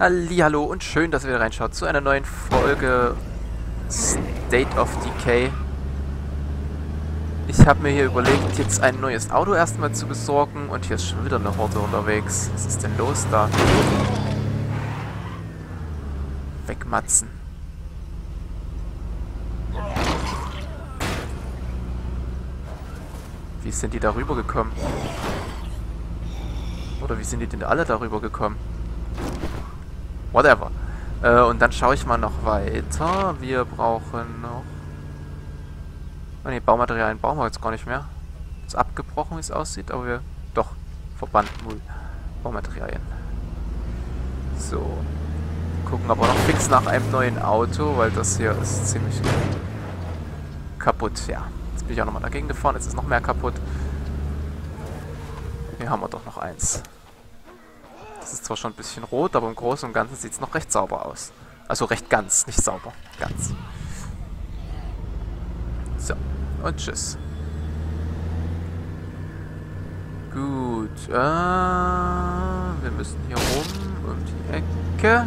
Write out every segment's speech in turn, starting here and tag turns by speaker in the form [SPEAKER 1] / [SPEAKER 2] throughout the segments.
[SPEAKER 1] Hallihallo und schön, dass ihr wieder reinschaut zu einer neuen Folge State of Decay. Ich habe mir hier überlegt, jetzt ein neues Auto erstmal zu besorgen und hier ist schon wieder eine Horde unterwegs. Was ist denn los da? Wegmatzen. Wie sind die darüber gekommen? Oder wie sind die denn alle darüber gekommen? Whatever. Und dann schaue ich mal noch weiter. Wir brauchen noch... Oh ne, Baumaterialien brauchen wir jetzt gar nicht mehr. Ist abgebrochen, wie es aussieht, aber wir... Doch, Verband, null. Baumaterialien. So. Gucken aber noch fix nach einem neuen Auto, weil das hier ist ziemlich kaputt. Ja, jetzt bin ich auch nochmal dagegen gefahren, jetzt ist noch mehr kaputt. Hier haben wir doch noch eins. Das ist zwar schon ein bisschen rot, aber im Großen und Ganzen sieht es noch recht sauber aus. Also recht ganz, nicht sauber. Ganz. So. Und tschüss. Gut. Wir müssen hier rum um die Ecke.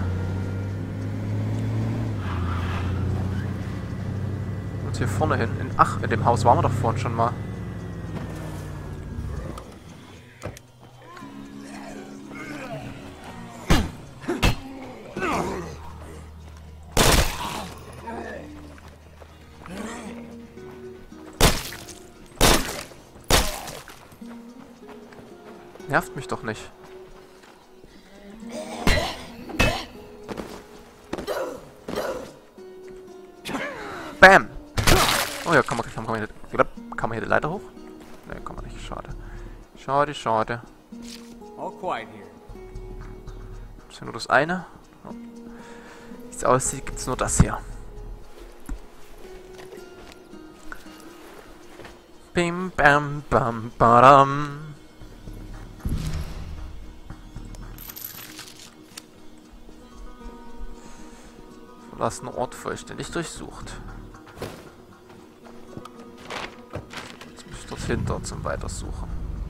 [SPEAKER 1] Und hier vorne hin. Ach, in dem Haus waren wir doch vorhin schon mal. Nervt mich doch nicht. Bam! Oh ja, kann man hier die Leiter hoch? Ne, kann man nicht. Schade. Schade, schade.
[SPEAKER 2] All quiet here.
[SPEAKER 1] Ist ja nur das eine. Wie es aussieht, gibt es nur das hier. Bim, bam, bam, badam. Verlassene Ort vollständig durchsucht. Jetzt muss ich dort hinter zum Weitersuchen.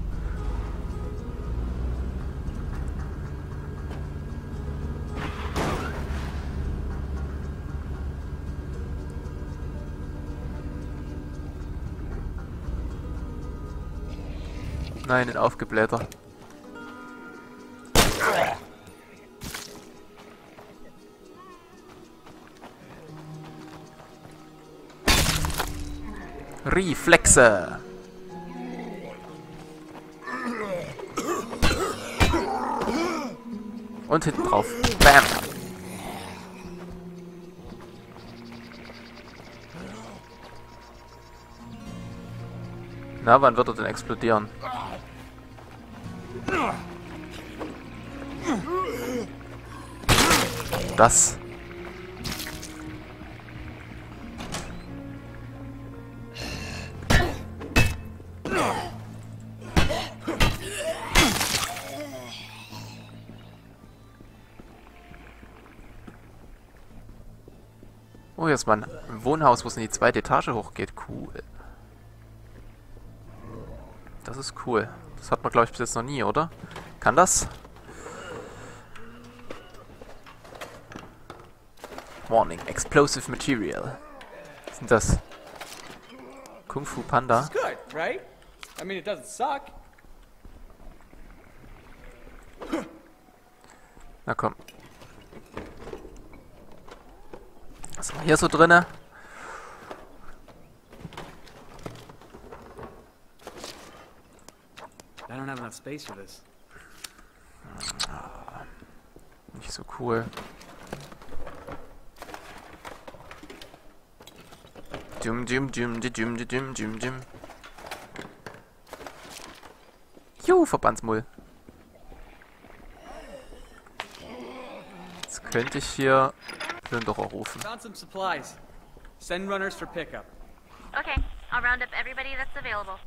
[SPEAKER 1] Nein, den Aufgeblätter. Reflexe. Und hinten drauf. Bam. Na, wann wird er denn explodieren? Das. Oh, hier ist mal ein Wohnhaus, wo es in die zweite Etage hochgeht. Cool. Das ist cool. Das hat man, glaube ich, bis jetzt noch nie, oder? Kann das? Warning. Explosive Material. Was sind das? Kung Fu Panda?
[SPEAKER 2] It's good, right? I mean, it doesn't suck.
[SPEAKER 1] Na komm. Was haben wir hier so drinne?
[SPEAKER 2] I don't have enough space for this.
[SPEAKER 1] Nicht so cool. Dum dum dum dum dum dum dum. Verbandsmull. Jetzt könnte ich hier Plünderer rufen.
[SPEAKER 2] Found some supplies. Send runners for pickup.
[SPEAKER 3] Okay, I'll round up everybody that's available.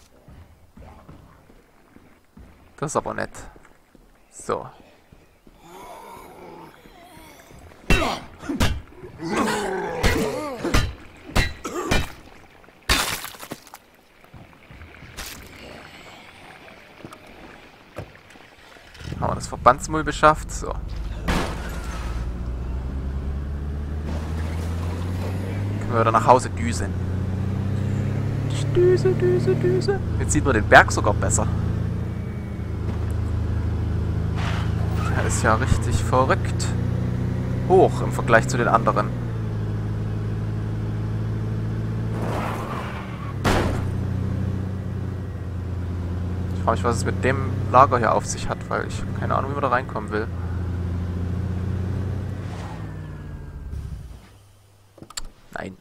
[SPEAKER 1] Das ist aber nett. So. Haben wir das Verbandsmull beschafft. So. Können wir wieder nach Hause düsen. Ich düse, düse, düse. Jetzt sieht man den Berg sogar besser. Der ist ja richtig verrückt. Hoch im Vergleich zu den anderen. Ich frage mich, was es mit dem Lager hier auf sich hat, weil ich habe keine Ahnung, wie man da reinkommen will. Nein.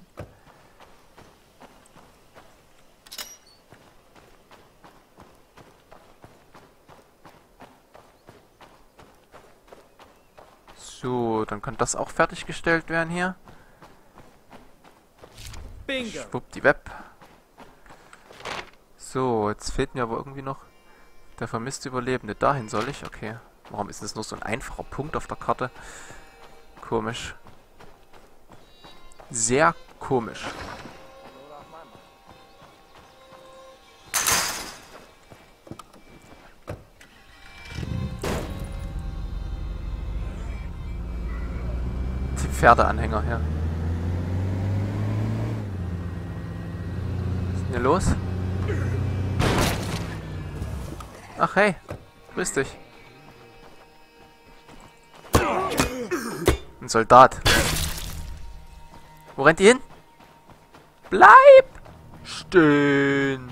[SPEAKER 1] So, dann kann das auch fertiggestellt werden hier.
[SPEAKER 2] Bingo.
[SPEAKER 1] Schwuppdiwupp. So, jetzt fehlt mir aber irgendwie noch der vermisste Überlebende. Dahin soll ich? Okay. Warum ist das nur so ein einfacher Punkt auf der Karte? Komisch. Sehr komisch. Die Pferdeanhänger her. Was ist denn hier los? Ach hey, grüß dich. Ein Soldat. Wo rennt die hin? Bleib! Stehen!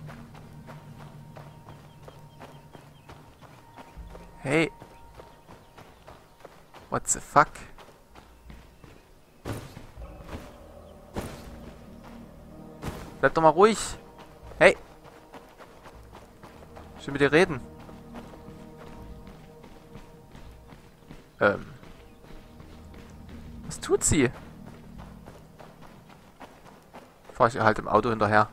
[SPEAKER 1] Hey. What the fuck? Bleib doch mal ruhig. Hey. Ich will mit dir reden. Was tut sie? Fahr ich ihr halt im Auto hinterher.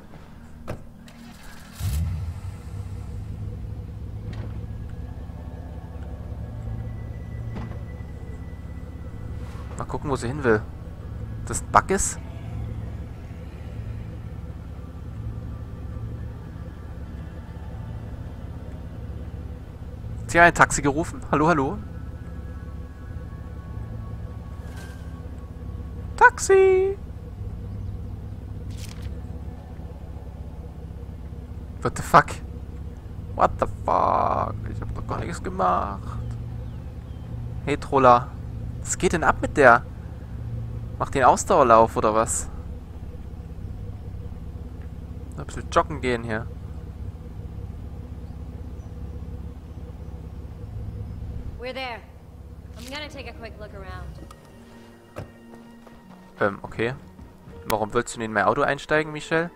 [SPEAKER 1] Mal gucken, wo sie hin will. Das ein Bug ist? Sie hat ein Taxi gerufen. Hallo, hallo. Taxi! What the fuck? What the fuck? Ich hab doch gar nichts gemacht. Hey, Troller. Was geht denn ab mit der? Macht den Ausdauerlauf oder was? Ein bisschen joggen gehen hier.
[SPEAKER 4] We're there. I'm gonna take a quick look around.
[SPEAKER 1] Okay. Warum willst du in mein Auto einsteigen, Michelle?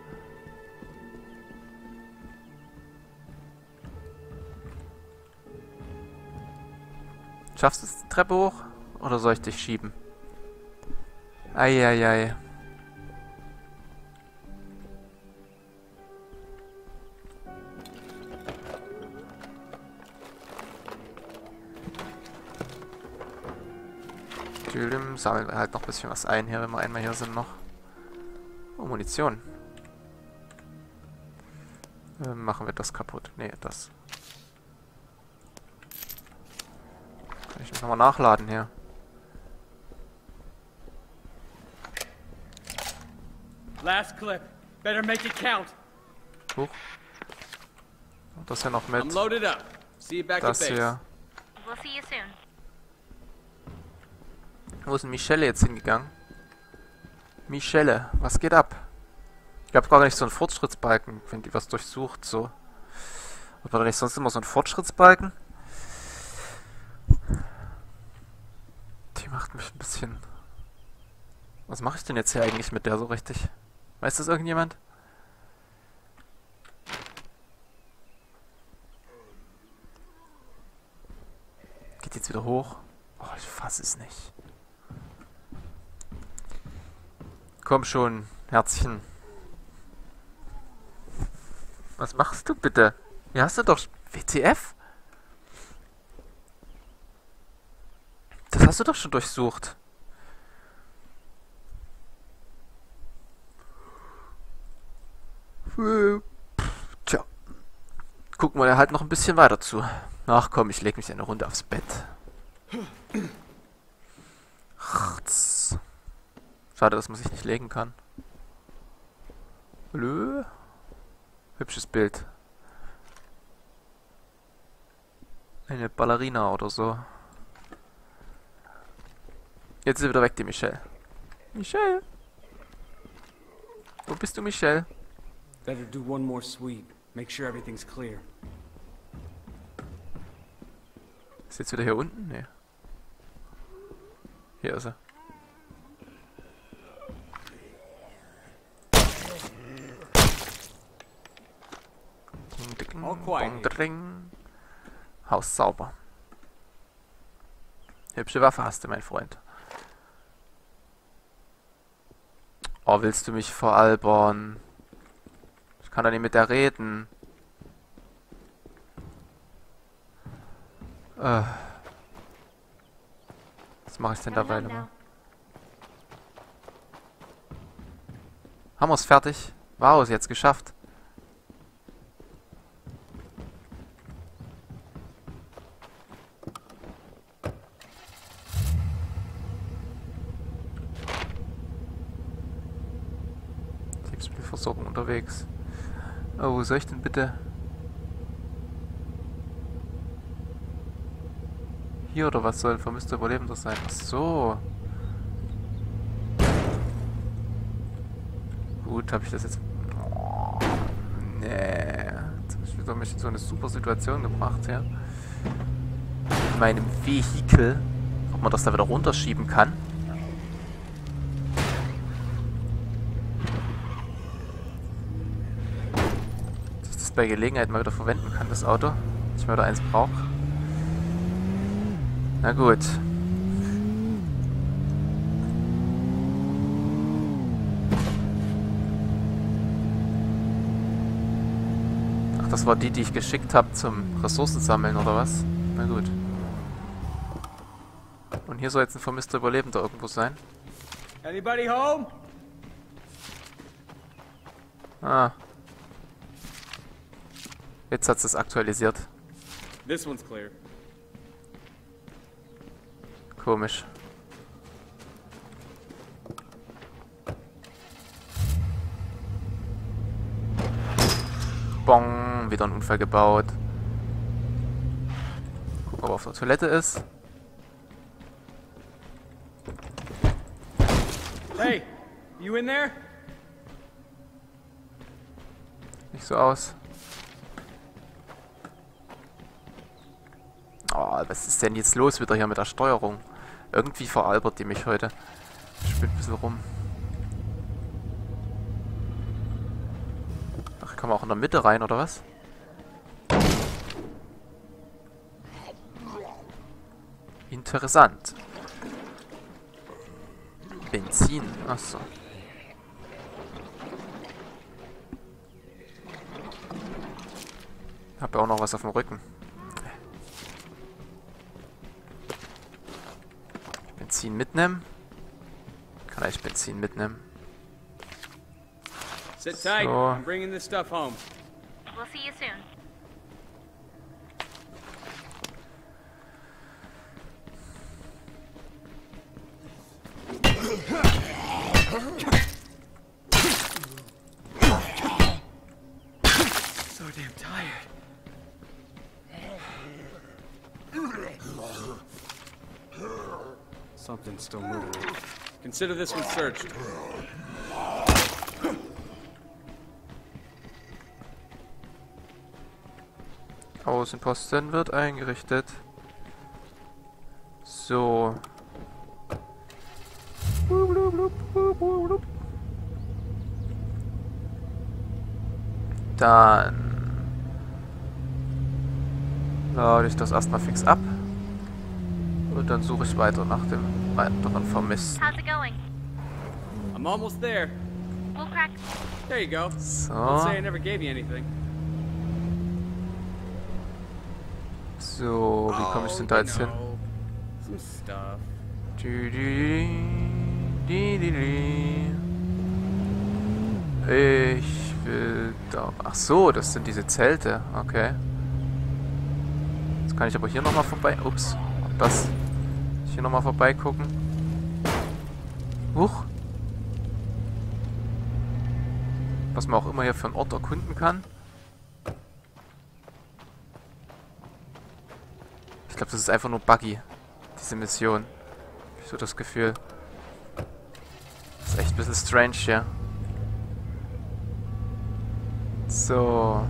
[SPEAKER 1] Schaffst du es die Treppe hoch? Oder soll ich dich schieben? Eieiei. Sammeln wir halt noch ein bisschen was ein hier, wenn wir einmal hier sind noch. Oh, Munition. Machen wir das kaputt. Nee, das. Kann ich mich nochmal nachladen hier.
[SPEAKER 2] Last clip. Better make it count.
[SPEAKER 1] Huch. Das hier noch mit.
[SPEAKER 2] I'm loaded up. See you back at
[SPEAKER 1] Das
[SPEAKER 2] base.
[SPEAKER 1] hier.
[SPEAKER 3] We'll see you soon.
[SPEAKER 1] Wo ist denn Michelle jetzt hingegangen? Michelle, was geht ab? Ich habe gar nicht so einen Fortschrittsbalken, wenn die was durchsucht, so. Hat man da nicht sonst immer so einen Fortschrittsbalken? Die macht mich ein bisschen... Was mache ich denn jetzt hier eigentlich mit der so richtig? Weiß das irgendjemand? Geht jetzt wieder hoch? Oh, ich fasse es nicht. Komm schon, Herzchen. Was machst du bitte? Hier hast du doch... WTF? Das hast du doch schon durchsucht. Tja. Gucken wir halt noch ein bisschen weiter zu. Ach komm, ich leg mich eine Runde aufs Bett. Schade, dass man sich nicht legen kann. Hallo? Hübsches Bild. Eine Ballerina oder so. Jetzt ist sie wieder weg, die Michelle. Michelle? Wo bist du, Michelle?
[SPEAKER 2] Better do one more sweep. Make sure everything's clear.
[SPEAKER 1] Ist sie jetzt wieder hier unten? Nee. Hier ist sie.
[SPEAKER 2] All quiet here.
[SPEAKER 1] Haus sauber. Hübsche Waffe hast du, mein Freund. Oh, willst du mich veralbern? Ich kann doch nicht mit der reden. Was mache ich denn dabei? Haben wir es fertig? Wow, ist jetzt geschafft. Lebensmittelversorgung unterwegs. Oh, wo soll ich denn bitte? Hier oder was soll vermisster Überlebender sein? Ach so. Gut, habe ich das jetzt... Oh, nee. Jetzt habe ich wieder mich in so eine super Situation gebracht, ja. In meinem Vehikel. Ob man das da wieder runterschieben kann. Dass ich das bei Gelegenheit mal wieder verwenden kann, das Auto. Wenn ich mal wieder eins brauche. Na gut. Ach, das war die ich geschickt habe zum Ressourcen sammeln, oder was? Na gut. Und hier soll jetzt ein vermisster Überlebender irgendwo sein.
[SPEAKER 2] Anybody home?
[SPEAKER 1] Ah. Jetzt hat es aktualisiert.
[SPEAKER 2] This one's clear.
[SPEAKER 1] Komisch. Bong, wieder ein Unfall gebaut. Gucken, ob er auf der Toilette ist.
[SPEAKER 2] Hey, you in there?
[SPEAKER 1] Nicht so aus. Oh, was ist denn jetzt los wieder hier mit der Steuerung? Irgendwie veralbert die mich heute. Ich spiele ein bisschen rum. Ach, kann man auch in der Mitte rein, oder was? Interessant. Benzin, achso. Hab ja auch noch was auf dem Rücken. Benzin mitnehmen? Kann ich Benzin mitnehmen?
[SPEAKER 2] Sit tight.
[SPEAKER 1] So.
[SPEAKER 2] I'm bringing this stuff home.
[SPEAKER 3] We'll see you soon.
[SPEAKER 2] So damn tired. Something's still moving. Consider this one searched.
[SPEAKER 1] Außenposten wird eingerichtet. So. Dann lade ich das erstmal fix ab. Und dann suche ich weiter nach dem weiteren Vermissten.
[SPEAKER 3] How's it going?
[SPEAKER 2] I'm almost there.
[SPEAKER 3] We'll crack.
[SPEAKER 2] There you go.
[SPEAKER 1] So.
[SPEAKER 2] Don't say I never gave you anything.
[SPEAKER 1] So, wie komme ich denn da jetzt hin?
[SPEAKER 2] Some stuff.
[SPEAKER 1] Ich will da... Ach so, das sind diese Zelte. Okay. Jetzt kann ich aber hier nochmal vorbei... Ups. Das... Hier nochmal vorbeigucken. Huch. Was man auch immer hier für einen Ort erkunden kann. Ich glaube, das ist einfach nur buggy. Diese Mission. Hab ich so das Gefühl. Das ist echt ein bisschen strange hier. So.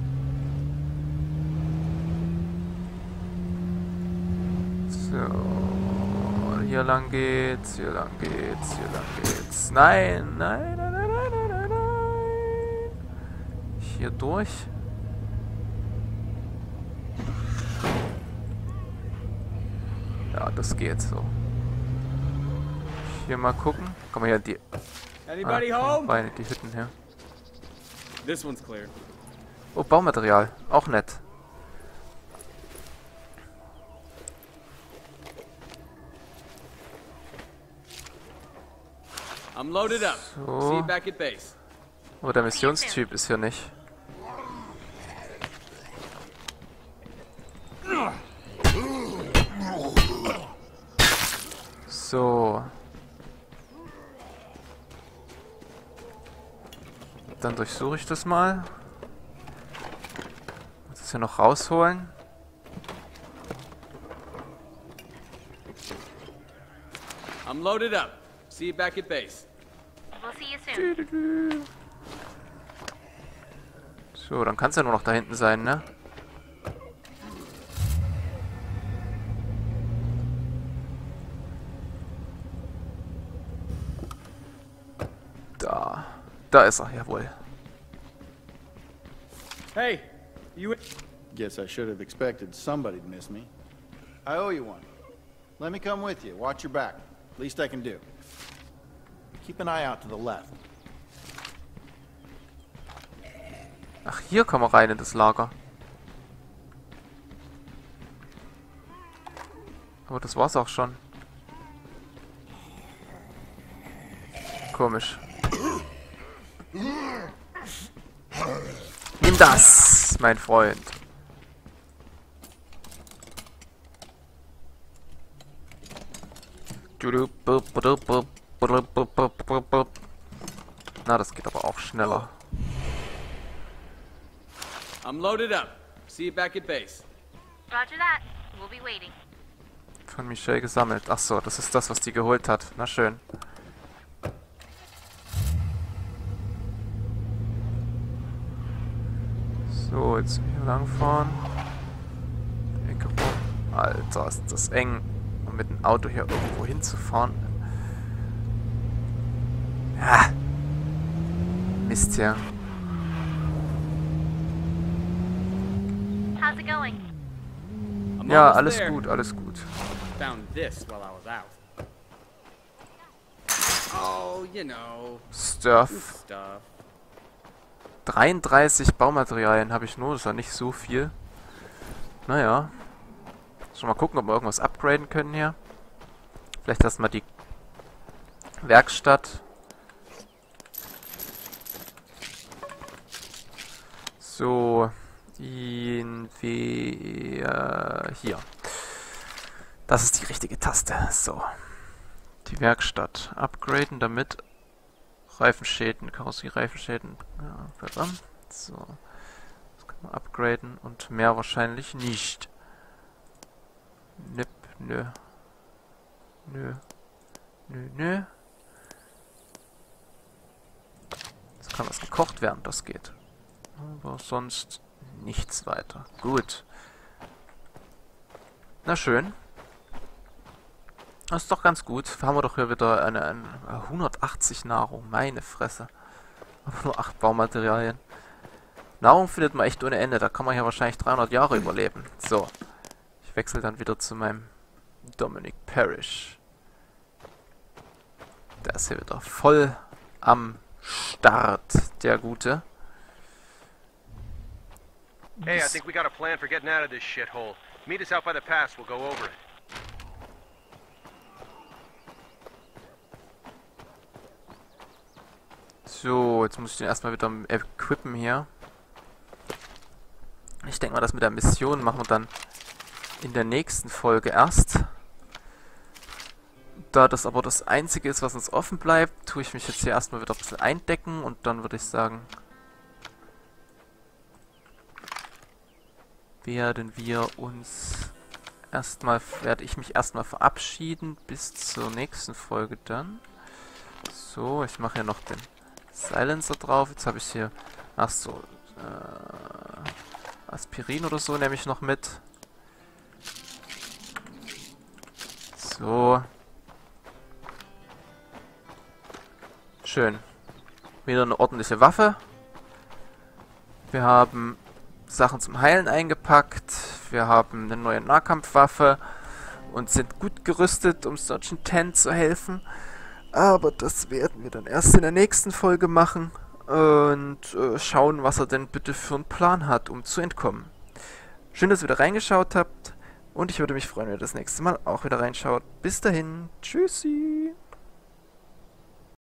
[SPEAKER 1] So. Hier lang geht's, hier lang geht's, hier lang geht's. Nein, nein, nein, nein, nein, nein, nein, nein. Hier durch. Ja, das geht so. Hier mal gucken. Komm mal hier die.
[SPEAKER 2] Anybody home?
[SPEAKER 1] Die Hütten her.
[SPEAKER 2] This one's clear.
[SPEAKER 1] Oh, Baumaterial. Auch nett.
[SPEAKER 2] I'm loaded up.
[SPEAKER 1] So.
[SPEAKER 2] See you back at base.
[SPEAKER 1] Aber der Missionstyp ist hier nicht. So. Dann durchsuche ich das mal. Muss das hier noch rausholen.
[SPEAKER 2] I'm loaded up. See you back at base.
[SPEAKER 3] We'll see you soon.
[SPEAKER 1] So, dann kann es ja nur noch da hinten sein, ne? Da ist er, jawohl.
[SPEAKER 2] Hey, you.
[SPEAKER 5] Guess I should have expected somebody to miss me. I owe you one. Let me come with you. Watch your back. Least I can do. Keep an eye out to the left.
[SPEAKER 1] Ach, hier kommen wir rein in das Lager. Aber das war's auch schon. Komisch. Nimm das, mein Freund. Na, das geht aber auch schneller.
[SPEAKER 2] I'm loaded up. See you back at base.
[SPEAKER 3] Roger that. We'll be waiting.
[SPEAKER 1] Von Michelle gesammelt. Ach so, das ist das, was die geholt hat. Na schön. So, jetzt hier lang fahren. Ecke rum. Alter, ist das eng. Um mit dem Auto hier irgendwo hinzufahren. Ja. Mist hier.
[SPEAKER 3] How's it going?
[SPEAKER 2] I'm
[SPEAKER 1] Ja,
[SPEAKER 2] almost
[SPEAKER 1] alles
[SPEAKER 2] there.
[SPEAKER 1] gut, alles gut.
[SPEAKER 2] Found this while I was out. Oh, you know,
[SPEAKER 1] Stuff.
[SPEAKER 2] stuff.
[SPEAKER 1] 33 Baumaterialien habe ich nur, das ist ja nicht so viel. Naja. Schon mal gucken, ob wir irgendwas upgraden können hier. Vielleicht erstmal die Werkstatt. So. Hier. Das ist die richtige Taste. So. Die Werkstatt. Upgraden, damit Reifenschäden, Karosserie-Reifenschäden. Ja, verdammt. So. Das kann man upgraden und mehr wahrscheinlich nicht. Nip, nö. Nö. Nö, nö. Jetzt kann was gekocht werden, das geht. Aber sonst nichts weiter. Gut. Na schön. Das ist doch ganz gut. Haben wir doch hier wieder eine 180 Nahrung. Meine Fresse. Aber nur 8 Baumaterialien. Nahrung findet man echt ohne Ende. Da kann man hier wahrscheinlich 300 Jahre überleben. So. Ich wechsle dann wieder zu meinem Dominic Parrish. Der ist hier wieder voll am Start, der Gute.
[SPEAKER 6] Hey, I think we got a plan for getting out of this shithole. Meet us out by the pass, we'll go over it.
[SPEAKER 1] So, jetzt muss ich den erstmal wieder equippen hier. Ich denke mal, das mit der Mission machen wir dann in der nächsten Folge erst. Da das aber das Einzige ist, was uns offen bleibt, tue ich mich jetzt hier erstmal wieder ein bisschen eindecken und dann würde ich sagen, werde ich mich erstmal verabschieden bis zur nächsten Folge dann. So, ich mache hier noch den Silencer drauf. Jetzt habe ich hier, ach so, Aspirin oder so nehme ich noch mit. So. Schön. Wieder eine ordentliche Waffe. Wir haben Sachen zum Heilen eingepackt. Wir haben eine neue Nahkampfwaffe und sind gut gerüstet, um Sergeant Ten zu helfen. Aber das werden wir dann erst in der nächsten Folge machen und schauen, was er denn bitte für einen Plan hat, um zu entkommen. Schön, dass ihr wieder reingeschaut habt und ich würde mich freuen, wenn ihr das nächste Mal auch wieder reinschaut. Bis dahin, tschüssi!